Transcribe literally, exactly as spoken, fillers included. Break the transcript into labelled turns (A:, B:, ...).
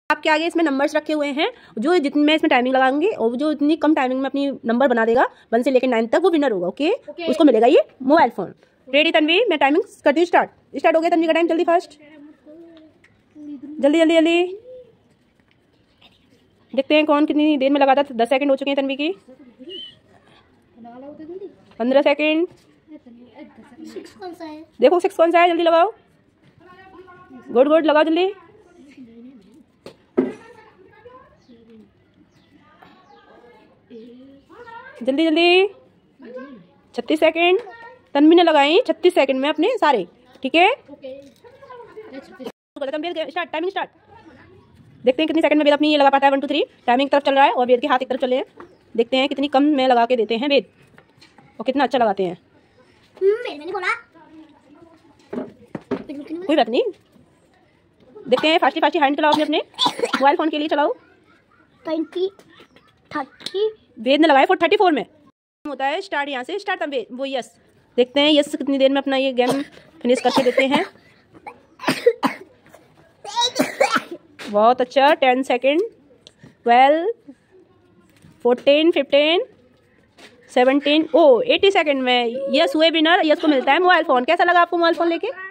A: आपके आगे इसमें नंबर्स रखे हुए हैं, जो जितने में इसमें टाइमिंग लगाएंगे और जो इतनी कम टाइमिंग में अपनी नंबर बना देगा वन से लेकर नाइन तक वो विनर होगा। Okay okay? उसको मिलेगा ये मोबाइल फोन। रेडी तन्वी, मैं टाइमिंग करती हूँ स्टार्ट। स्टार्ट हो गया तन्वी का टाइम, जल्दी फास्ट, जल्दी जल्दी जल्दी। देखते हैं कौन कितनी देर में लगाता है। दस सेकंड हो चुके हैं तन्वी की, पंद्रह सेकंड। देखो सिक्स कौन सा है, जल्दी लगाओ। गुड गुड, लगाओ जल्दी। जल्दी जल्दी। छत्तीस सेकंड तन्वी ने लगाई, छत्तीस सेकंड में अपने सारे। ठीक है, स्टार्ट, टाइमिंग स्टार्ट। देखते हैं कितनी सेकंड में वेद अपनी ये लगा पाता है। वन टू थ्री, टाइमिंग की तरफ चल रहा है और वेद के हाथ एक तरफ चले हैं। देखते हैं कितनी कम में लगा के देते हैं वेद और कितना अच्छा लगाते हैं।
B: मैंने बोला
A: कोई बात नहीं, देखते हैं। फास्टी फास्टी हैंड चलाओ अपने अपने मोबाइल फोन के लिए, चलाओ।
B: ट्वेंटी थर्टी
A: वेद ने लगाया फोर थर्टी फोर में होता है स्टार्ट। यहाँ से स्टार्ट तब वो यस। देखते हैं यस कितनी देर में अपना ये गेम फिनिश करके देते हैं। बहुत अच्छा, ten second, twelve, fourteen, fifteen, seventeen, oh eighty second में यस हुए विनर। यस को मिलता है मोबाइल फोन। कैसा लगा आपको मोबाइल फोन लेके?